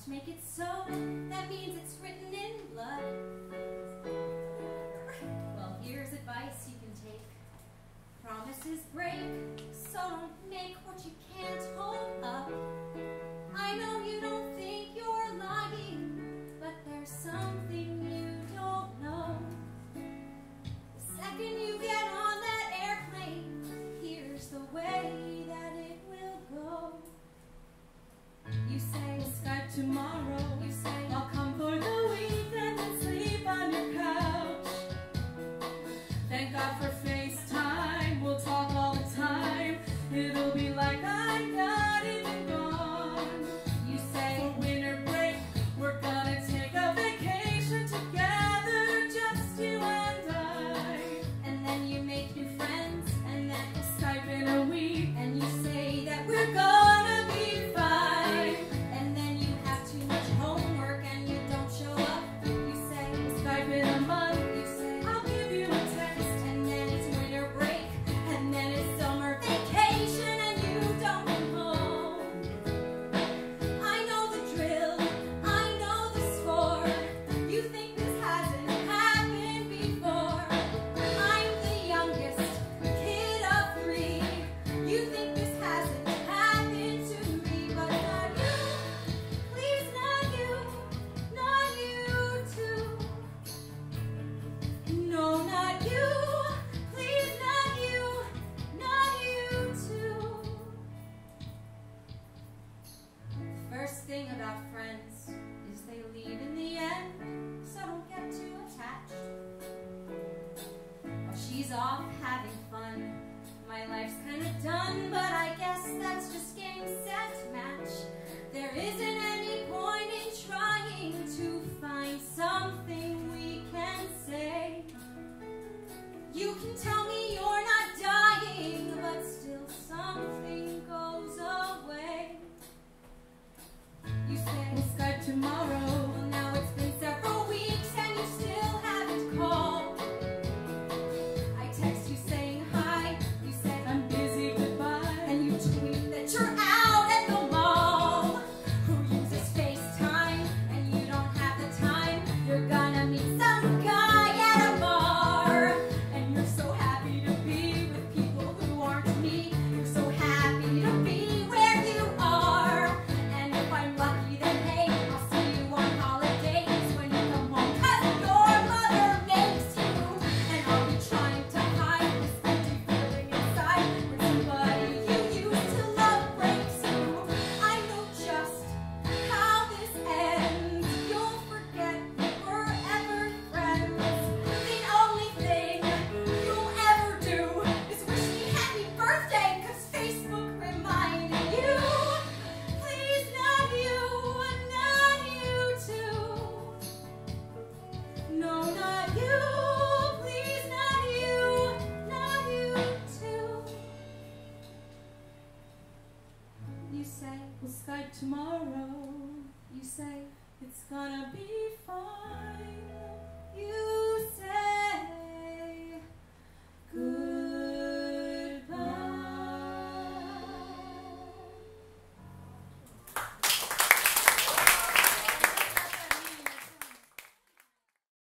make it so. That means it's written in blood. Well, here's advice you can take. Promises break, so don't make what you can't hold up. I know you don't think you're lying, but there's something you don't know. The second you get on that airplane, here's the way that it will go. You say, Skype tomorrow. You say, I'll come for the weekend and sleep on your couch. Thank God for FaceTime, we'll talk all the time. It'll be like I'm not even gone. You say, for winter break, we're gonna take a vacation together, just you and I. And then you make new friends, and then you Skype in a week, and you say that we're gonna be fine. And then you have too much homework and you don't show up. You say, Skype in a month. You say, I'll give you a text. And then it's winter break, and then it's summer vacation, and you don't come home. I know the drill, I know the score. You think this hasn't happened before. I'm the youngest kid of 3. You think this hasn't happened to me, but not you. Please, not you. Not you too. No, not you. Please, not you. Not you too. First thing about friends is they leave in the end, so don't get too attached. While she's off having fun, my life's kinda done, but I guess that's just game, set, match. There isn't any point in trying to find something we can say. You can tell me you're not dying, but still something goes away. You say, we'll Skype tomorrow. Well, now it's been several weeks and you still haven't called. I text you saying hi. You said, I'm busy, goodbye. And you tweet that you're out at the mall. Who uses FaceTime and you don't have the time? You're gonna meet some guy at a bar. And you're so happy to be with people who aren't me. You're so happy to be where you are. And if I'm lucky, then hey, I'll see you on holidays when you come home, 'cause your mother makes you. And I'll be trying to hide this empty feeling inside when somebody you used to love breaks you. I know just how this ends. You'll forget we were ever friends. The only thing you'll ever do is wish me happy birthday, 'cause Facebook reminded you. Please, not you too. No, not you. Please, not you too. You say, we'll Skype tomorrow. You say, it's gonna be fine.